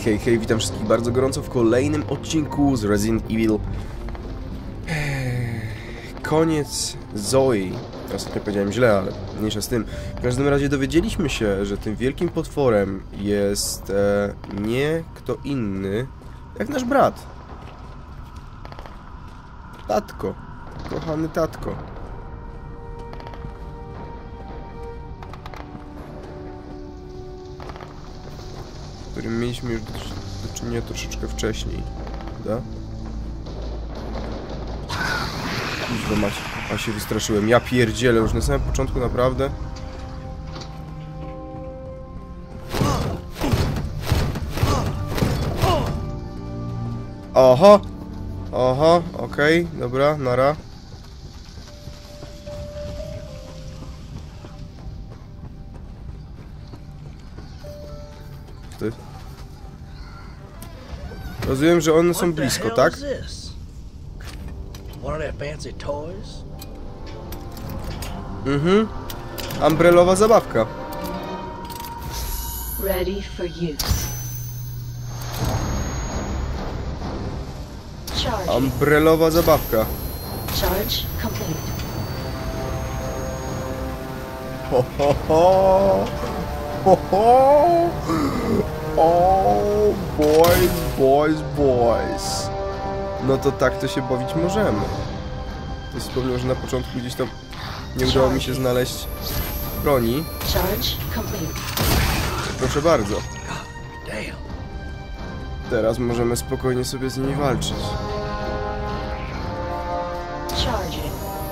Hej, hej, witam wszystkich bardzo gorąco w kolejnym odcinku z Resident Evil. Koniec Zoe. Ostatnio powiedziałem źle, ale mniejsza z tym. W każdym razie dowiedzieliśmy się, że tym wielkim potworem jest nie kto inny, jak nasz brat. Tatko. Kochany tatko. Z którym mieliśmy już do czynienia troszeczkę wcześniej, prawda? Idź mać. A się wystraszyłem. Ja pierdzielę już na samym początku, naprawdę. Oho! Oho, okej, dobra, nara. Ty. Rozumiem, że one są blisko, tak? Mhm. Umbrelowa zabawka. Ready for use. Charge. Umbrelowa zabawka. Charge complete. Ho, ho, ho. Ho, ho. Oh, boys, boys, boys. No to tak to się bawić możemy. To wspomniał, że na początku gdzieś tam nie udało mi się znaleźć broni. Charge complete. Proszę bardzo. Teraz możemy spokojnie sobie z nimi walczyć. Charging.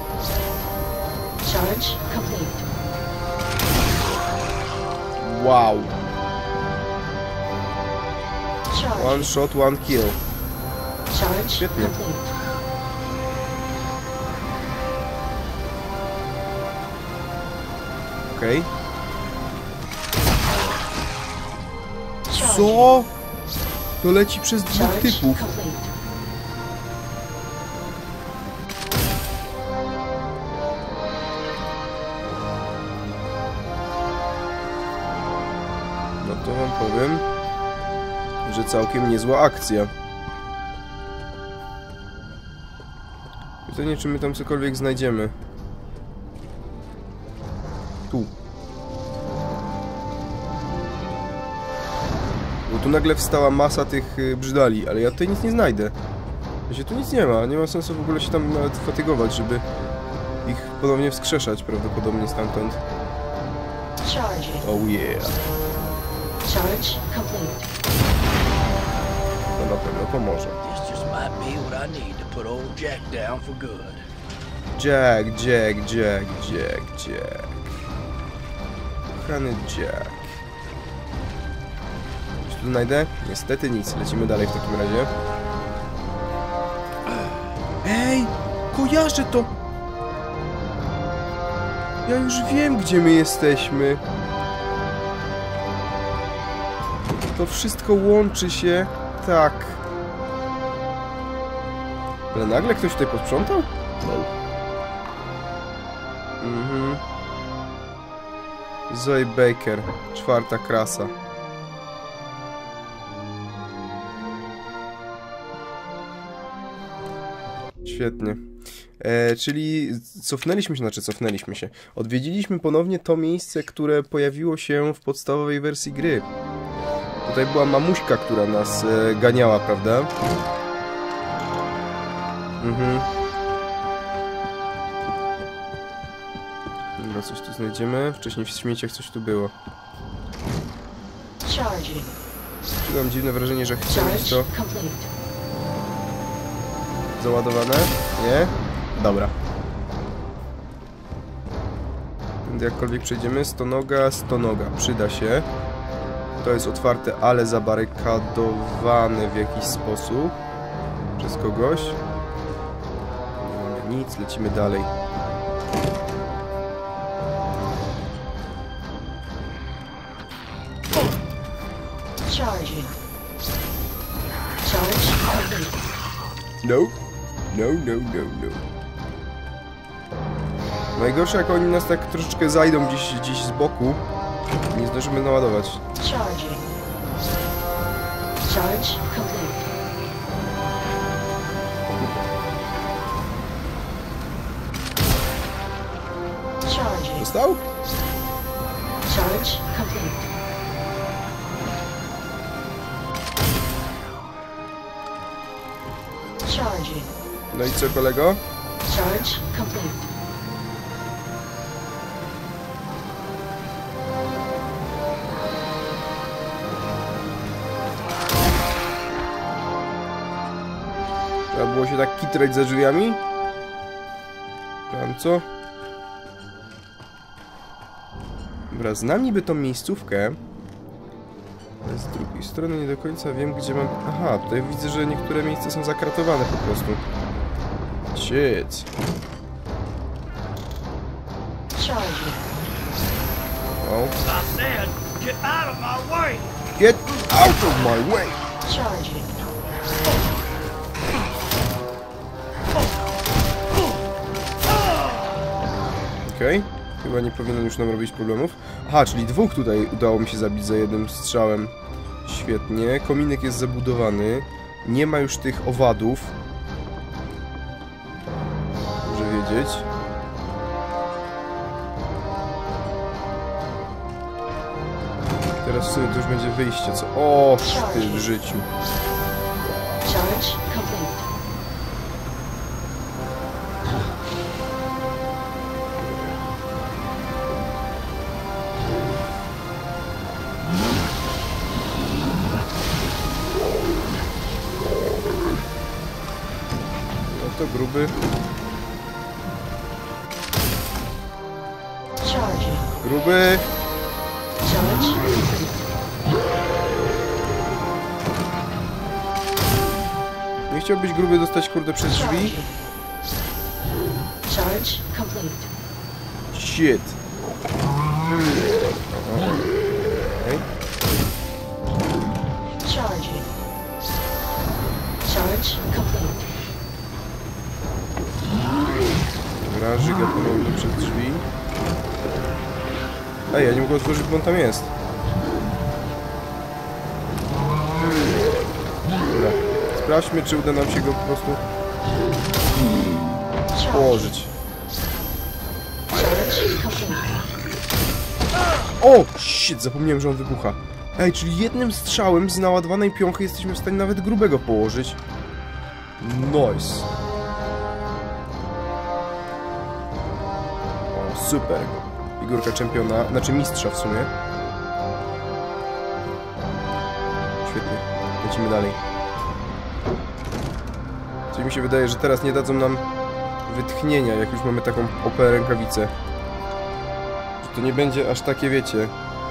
Charge complete. Wow. Charge. One shot, one kill. Charge Świetnie. complete. Okej. Charge. Co? To leci przez dwóch Charge typów. complete. No to wam powiem, że całkiem niezła akcja. Pytanie, czy my tam cokolwiek znajdziemy. Tu. Bo tu nagle wstała masa tych brzydali, ale ja tutaj nic nie znajdę. Wiecie, tu nic nie ma sensu w ogóle się tam nawet fatygować, żeby ich ponownie wskrzeszać prawdopodobnie stamtąd. Charging. Oh yeah. Charge complete. To na pewno pomoże. This just might be what I need to put old Jack down for good. Jack. Kochany Jack. Coś tu znajdę? Niestety nic. Lecimy dalej w takim razie. Ej! Kojarzę to! Ja już wiem, gdzie my jesteśmy. To wszystko łączy się tak. Ale nagle ktoś tutaj posprzątał? No. Mhm. Zoe Baker, 4. klasa. Świetnie. Czyli cofnęliśmy się. Odwiedziliśmy ponownie to miejsce, które pojawiło się w podstawowej wersji gry. Tutaj była mamuśka, która nas ganiała, prawda? Mhm. Dobra, coś tu znajdziemy. Wcześniej w śmieciach coś tu było. Charging. Mam dziwne wrażenie, że chcę mieć to Charge complete. załadowane. Nie? Dobra. Tędy jakkolwiek przejdziemy. Stonoga. Przyda się. To jest otwarte, ale zabarykadowane w jakiś sposób. Przez kogoś. Nie mamy nic, lecimy dalej. Charging. Charge complete. No. Najgorsze, jak oni nas tak troszeczkę zajdą gdzieś z boku. Nie zdążymy naładować. Charging. Charge complete. Charging. Dostał? Charge complete. Charging. No i co, kolego? Charge complete. Trzeba było się tak kitrać za drzwiami? Tam co? Dobra, znam niby tą miejscówkę. Ale z drugiej strony nie do końca wiem, gdzie mam... Aha, tutaj widzę, że niektóre miejsca są zakratowane po prostu. Shit. Charging. O. I said, get out of my way! Get out of my way! Charging. Okej. Chyba nie powinno już nam robić problemów. Aha, czyli dwóch tutaj udało mi się zabić za jednym strzałem. Świetnie. Kominek jest zabudowany. Nie ma już tych owadów. Dobrze wiedzieć. Teraz w sumie to już będzie wyjście, co? O, ty w życiu. Charge complete. No to gruby. Charging. Gruby! Charge complete. Nie chciałbyś gruby dostać, kurde, przez drzwi? Charging. Charge complete. Shit. Okay. Charging. Charge complete. Dobra, żyga ponownie przez drzwi. Ej, ja nie mogę otworzyć, bo on tam jest. Dobra. Sprawdźmy, czy uda nam się go po prostu położyć. Charge complete. O! Shit, zapomniałem, że on wybucha. Ej, czyli jednym strzałem z naładowanej piąchy jesteśmy w stanie nawet grubego położyć. Nice. O, super. Figurka czempiona, znaczy mistrza w sumie. Świetnie. Lecimy dalej. Czyli mi się wydaje, że teraz nie dadzą nam wytchnienia, jak już mamy taką OP rękawicę. Że to nie będzie aż takie, wiecie...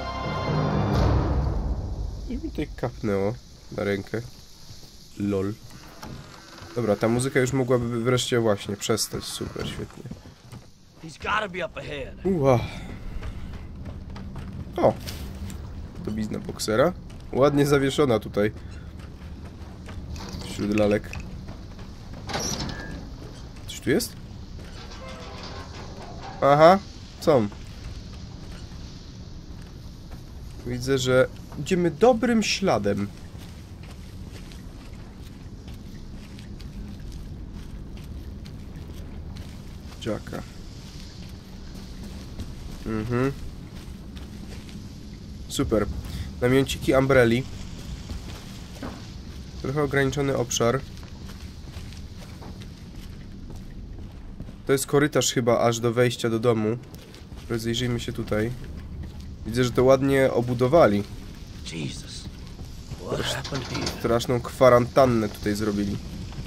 Coś mi tutaj kapnęło na rękę. Lol. Dobra, ta muzyka już mogłaby wreszcie właśnie przestać. Super, świetnie. He's gotta be up ahead. Uła. O! To blizna boksera. Ładnie zawieszona tutaj. Wśród lalek. Coś tu jest? Aha, są. Widzę, że idziemy dobrym śladem. Jacka. Mhm. Super. Namionciki Umbrelli. Trochę ograniczony obszar. To jest korytarz chyba aż do wejścia do domu. Rozejrzyjmy się tutaj. Widzę, że to ładnie obudowali. Jesus. What happened here? Straszną kwarantannę tutaj zrobili.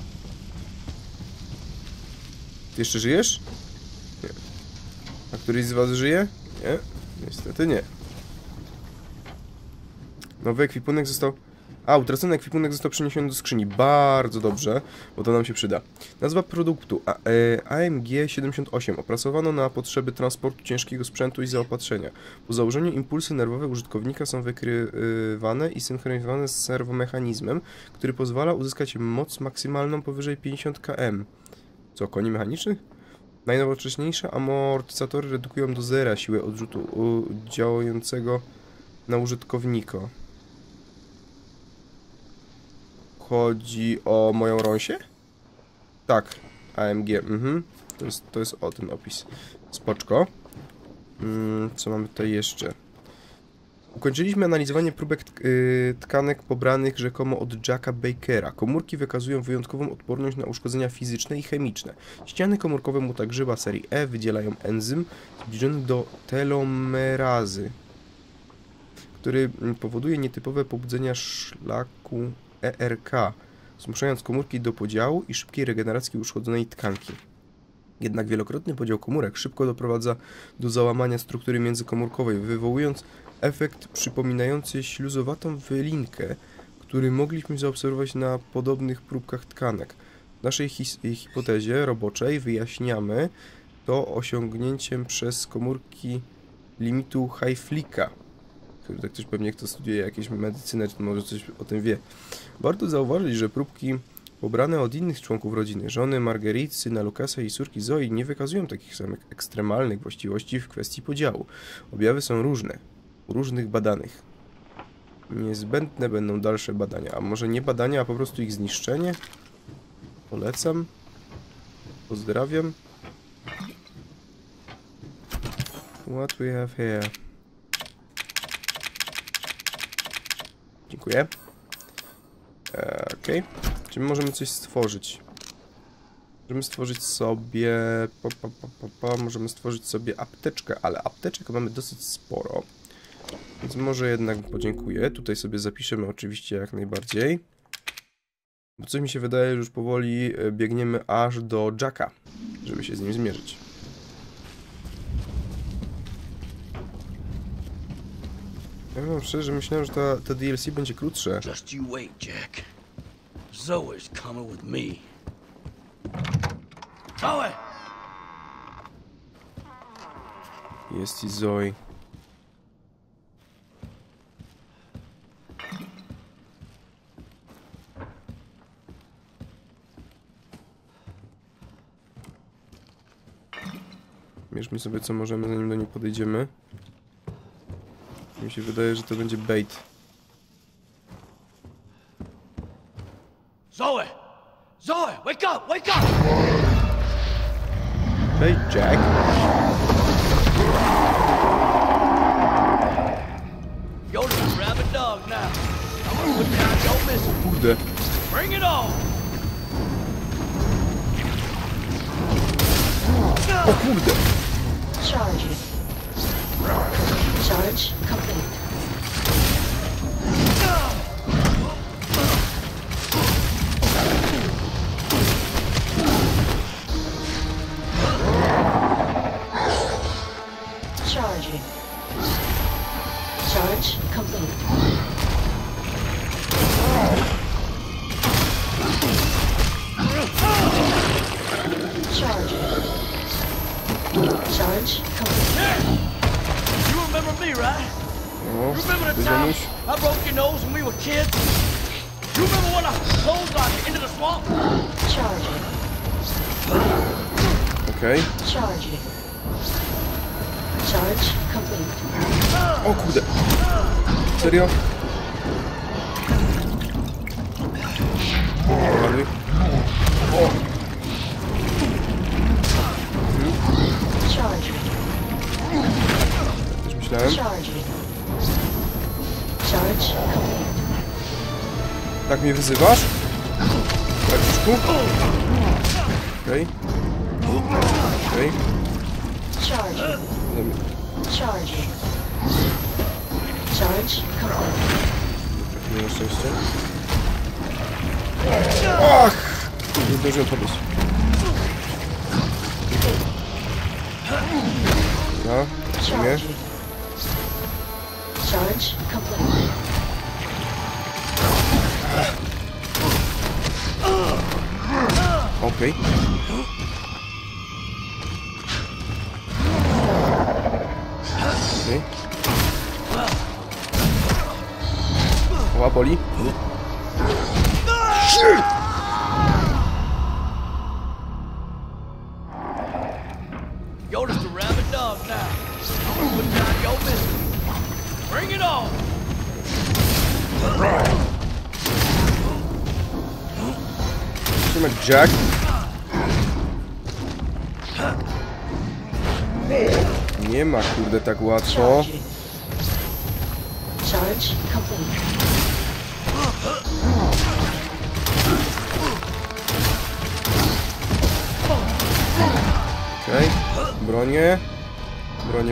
Ty jeszcze żyjesz? Nie. A któryś z was żyje? Nie? Niestety nie. Nowy ekwipunek został... A, utracony ekwipunek został przeniesiony do skrzyni. Bardzo dobrze, bo to nam się przyda. Nazwa produktu AMG-78. Opracowano na potrzeby transportu ciężkiego sprzętu i zaopatrzenia. Po założeniu impulsy nerwowe użytkownika są wykrywane i synchronizowane z serwomechanizmem, który pozwala uzyskać moc maksymalną powyżej 50 km. Co, koni mechanicznych? Najnowocześniejsze amortyzatory redukują do zera siłę odrzutu działającego na użytkownika. chodzi o moją Rąsię? Tak, AMG, to jest o ten opis. Spoczko. Co mamy tutaj jeszcze? Ukończyliśmy analizowanie próbek tkanek pobranych rzekomo od Jacka Bakera. Komórki wykazują wyjątkową odporność na uszkodzenia fizyczne i chemiczne. Ściany komórkowe mutagrzyba serii E wydzielają enzym zbliżony do telomerazy, który powoduje nietypowe pobudzenia szlaku ERK, zmuszając komórki do podziału i szybkiej regeneracji uszkodzonej tkanki. Jednak wielokrotny podział komórek szybko doprowadza do załamania struktury międzykomórkowej, wywołując efekt przypominający śluzowatą wylinkę, który mogliśmy zaobserwować na podobnych próbkach tkanek. W naszej hipotezie roboczej wyjaśniamy to osiągnięciem przez komórki limitu Hayflicka. Tak też pewnie kto studiuje jakieś medycynę, to może coś o tym wie. Warto zauważyć, że próbki pobrane od innych członków rodziny, żony Marguerite, syna Lucasa i córki Zoe, nie wykazują takich samych ekstremalnych właściwości w kwestii podziału. Objawy są różne u różnych badanych. Niezbędne będą dalsze badania, a może nie badania, a po prostu ich zniszczenie? Polecam. Pozdrawiam. What we have here? Dziękuję. Okej. Czy możemy coś stworzyć? Możemy stworzyć sobie... Możemy stworzyć sobie apteczkę, ale apteczek mamy dosyć sporo. Więc może jednak podziękuję. Tutaj sobie zapiszemy oczywiście jak najbardziej. Bo coś mi się wydaje, że już powoli biegniemy aż do Jacka, żeby się z nim zmierzyć. Ja wam szczerze myślałem, że to DLC będzie krótsze. Just you wait, Jack. Zoe's coming with me. Zoe! Jest i Zoe. Mierzmy sobie co możemy, zanim do niej podejdziemy. Mi się wydaje, że to będzie bait. Zoe! Zoe, wake up! Wake up! Hey, Jack. You're the rabid dog now. I'm gonna put down your missile. Kurde. Bring it on! O kurde. Charging. Charge complete. Charging. Charge complete. Charging. Charge complete. You remember me, right? O, You remember the time Janusz. I broke your nose when we were kids? You remember when I clotheslined you into the swamp? Charging. Okej. Charging. Charge complete. O kurde. Serio? Ładuj. O! Charging. Też myślałem. Charging. Charge complete. Tak mnie wyzywasz? Braciszku? Okej. Okej. Charging. Charging. Charge complete. Nie na szczęście. Ach! Nie zdążyłem podejść. Dobra, nie. Charging. Charge complete. Okej. Okej. Oła, boli. You're just a rabid dog now. I'm gonna put down your missile. Bring it on! Siema, Jack. Nie ma, kurde, tak łatwo. Charge complete. Okej. Bronię. Bronię.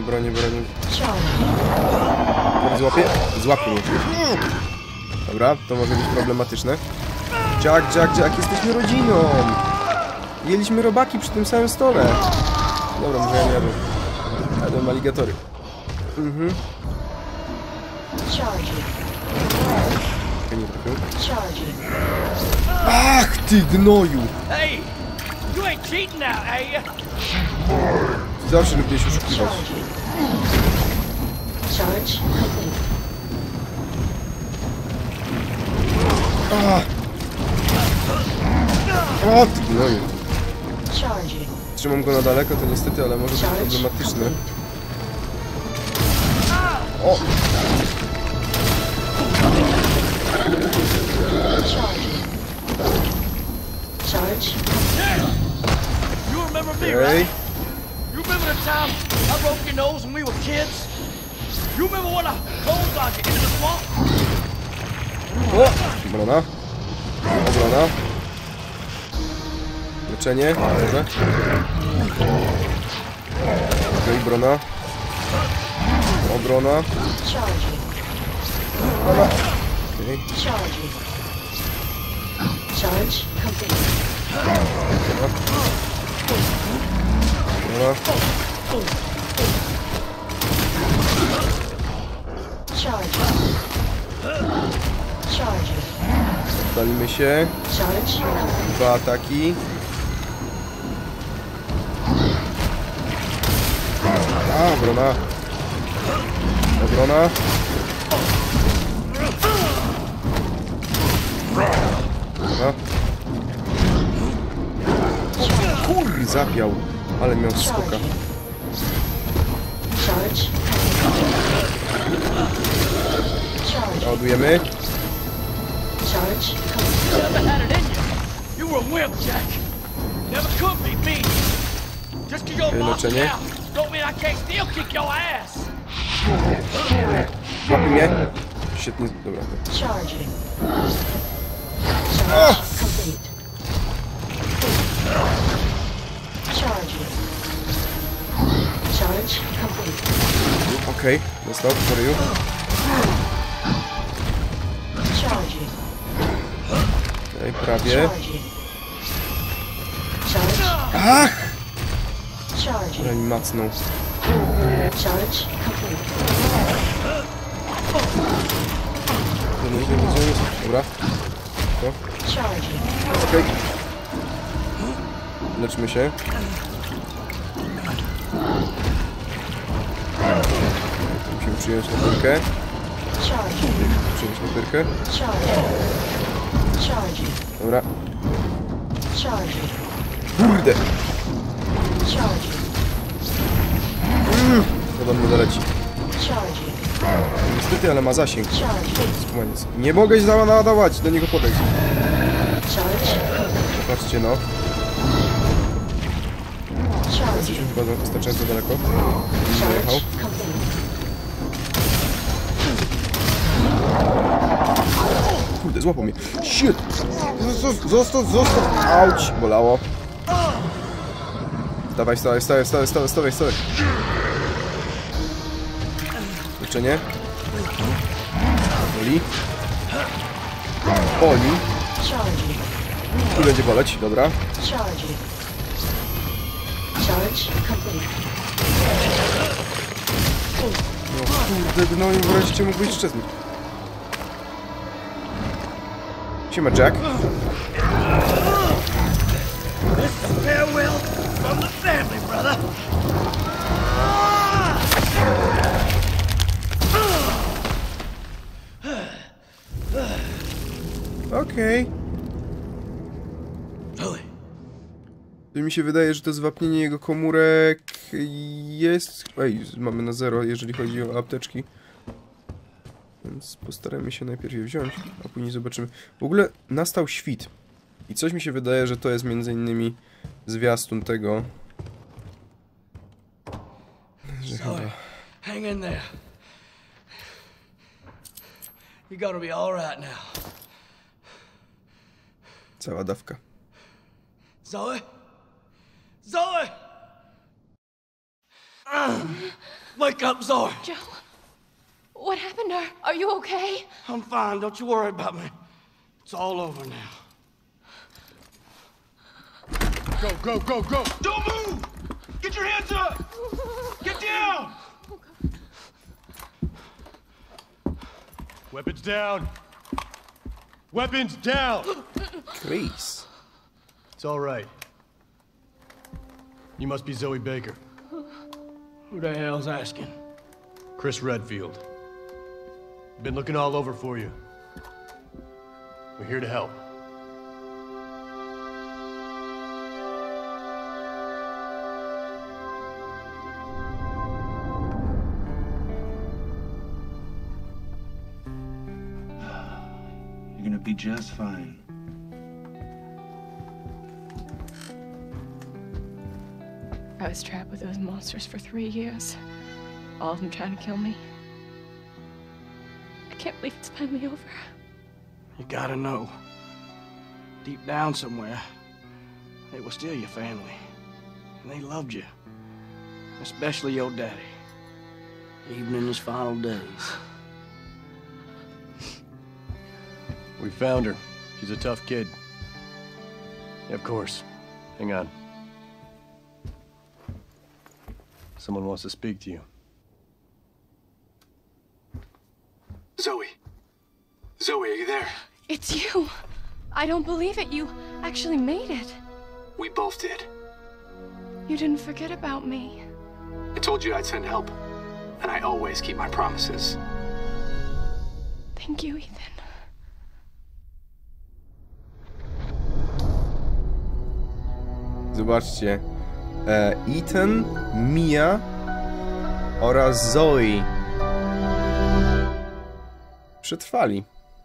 Charge. Złapie? Złapie mnie. Dobra, to może być problematyczne. Jack, jesteśmy rodziną. Jedliśmy robaki przy tym samym stole. Dobra, może ja nie jadłem. Jadłem aligatory. Charging. Nie trafił. Charging. Ach, ty gnoju! Hey, you ain't cheating now, are you? Zawsze lubiłeś oszukiwać. Charging. Charge complete. O, ty gnoju. Charging. Trzymam go na daleko, to niestety, ale może być Charge problematyczne. complete. O! Charging. Charge. You remember me, Okej. right? You remember the time I broke your nose when we were kids? You remember when I clotheslined you into the swamp? O! Obrona. Obrona. Leczenie. Dobrze. Okej, brona. Obrona. Charging. Okej. Charging. Charge complete. Obrona. Charging. Charging. Oddalimy się. Charge complete. 2 ataki. A, obrona. Obrona. Dobra. Kur, zapiał. Ale miał skoka. Charge. Charge. Ładujemy. Charge. Never had it in you. You were a wimp, Jack. Never could be me. Just 'cause you're Okej, lost leczenie. now, don't mean I can't still kick your ass. Złapie mnie. Świetnie. Dobra. Charging. Charge complete. Charging. Charge complete. Okej. Dostał po ryju. Charging. Okej, prawie. Charging. Charge. Ach! Charging. Ale mi macnął. Charge complete. Dobra. To. Charging. Okej. Leczmy się. Musimy przyjąć na pyrkę. Charging. Przyjąć na pyrkę. Charging. Charging. Dobra. Charging. Kurde! Charging. Podobno doleci. Charging. Niestety, ale ma zasięg. Charging. Skumaniec. Nie mogę się załadować, do niego podejść. Charge. Patrzcie no. Charging. Jesteśmy chyba wystarczająco daleko. Charge Dojechał. complete. Kurde, złapał mnie. Shit! Zostaw! Auć! Bolało. Dawaj, stawaj. Leczenie. Boli. Charging. Tu będzie boleć, dobra. Charging. Charge complete. No kurde, gnoju, wreszcie mógłbyś szczeznąć. Siema, Jack. This is a farewell from the family, brother. Okej. Mi się wydaje, że to zwapnienie jego komórek jest... Ej, mamy na 0, jeżeli chodzi o apteczki. Więc postaramy się najpierw je wziąć, a później zobaczymy. W ogóle nastał świt. I coś mi się wydaje, że to jest między innymi zwiastun tego, że chyba... Hang in there. You gotta be all right now. Cała dawka. Zoe? Zoe! Wake up, Zoe! Joe, what happened to her? Are you okay? I'm fine. Don't you worry about me. It's all over now. Go, go, go, go! Don't move! Get your hands up! Get down! Weapons down! Weapons down! Chris. It's all right. You must be Zoe Baker. Who the hell's asking? Chris Redfield. Been looking all over for you. We're here to help. You're gonna be just fine. I was trapped with those monsters for 3 years. All of them trying to kill me. I can't believe it's finally over. You gotta know. Deep down somewhere, they were still your family. And they loved you. Especially your daddy. Even in his final days. We found her. She's a tough kid. Yeah, of course. Hang on. Someone wants to speak to you. Zoe. Zoe, are you there? It's you. I don't believe it. You actually made it. We both did. You didn't forget about me. I told you I'd send help. And I always keep my promises. Thank you, Ethan. Zobaczcie. Ethan, Mia oraz Zoe przetrwali.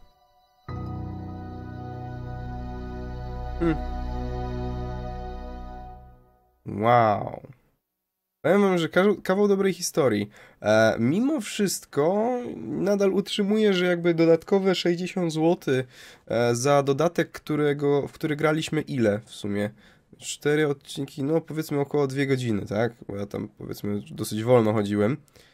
Wow. Powiem wam, że kawał dobrej historii. Mimo wszystko nadal utrzymuję, że jakby dodatkowe 60 zł za dodatek, w który graliśmy ile w sumie? 4 odcinki, no powiedzmy około 2 godziny, tak? Bo ja tam powiedzmy dosyć wolno chodziłem.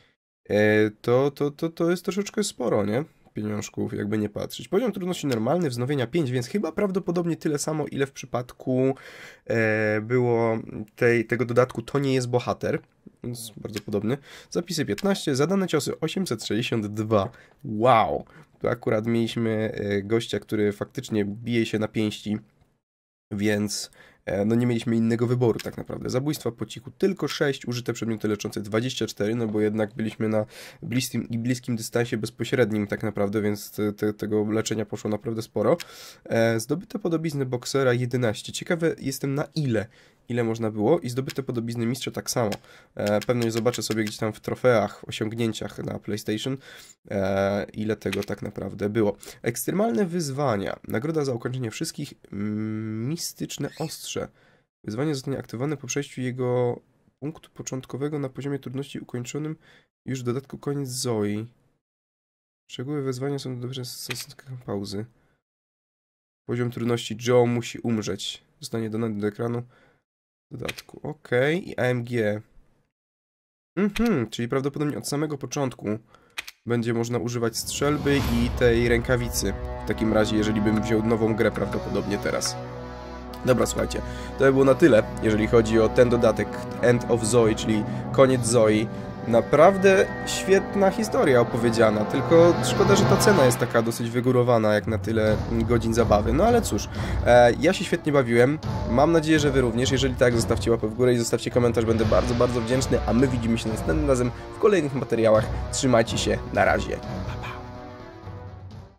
To jest troszeczkę sporo, nie? Pieniążków, jakby nie patrzeć. Poziom trudności normalny, wznowienia 5, więc chyba prawdopodobnie tyle samo, ile w przypadku było tego dodatku. To nie jest bohater, więc bardzo podobny. Zapisy 15, zadane ciosy 862. Wow! Tu akurat mieliśmy gościa, który faktycznie bije się na pięści, więc no nie mieliśmy innego wyboru tak naprawdę. Zabójstwa po cichu tylko 6, użyte przedmioty leczące 24, no bo jednak byliśmy na bliskim dystansie bezpośrednim tak naprawdę, więc tego leczenia poszło naprawdę sporo. Zdobyte podobizny boksera 11. Ciekawe jestem na ile można było i zdobyte podobizny mistrza tak samo. Pewnie zobaczę sobie gdzieś tam w trofeach, osiągnięciach na PlayStation, ile tego tak naprawdę było. Ekstremalne wyzwania. Nagroda za ukończenie wszystkich. Mistyczne ostrze. Wyzwanie zostanie aktywowane po przejściu jego punktu początkowego na poziomie trudności ukończonym już w dodatku koniec Zoe. Szczegóły wyzwania są dobrze z pauzy. Poziom trudności Joe musi umrzeć. Zostanie dodany do ekranu dodatku. OK. I AMG. Czyli prawdopodobnie od samego początku będzie można używać strzelby i tej rękawicy. W takim razie, jeżeli bym wziął nową grę prawdopodobnie teraz. Dobra, słuchajcie, to by było na tyle, jeżeli chodzi o ten dodatek End of Zoe, czyli koniec Zoe. Naprawdę świetna historia opowiedziana, tylko szkoda, że ta cena jest taka dosyć wygórowana jak na tyle godzin zabawy. No ale cóż, ja się świetnie bawiłem, mam nadzieję, że wy również. Jeżeli tak, zostawcie łapę w górę i zostawcie komentarz, będę bardzo, bardzo wdzięczny, a my widzimy się następnym razem w kolejnych materiałach. Trzymajcie się, na razie.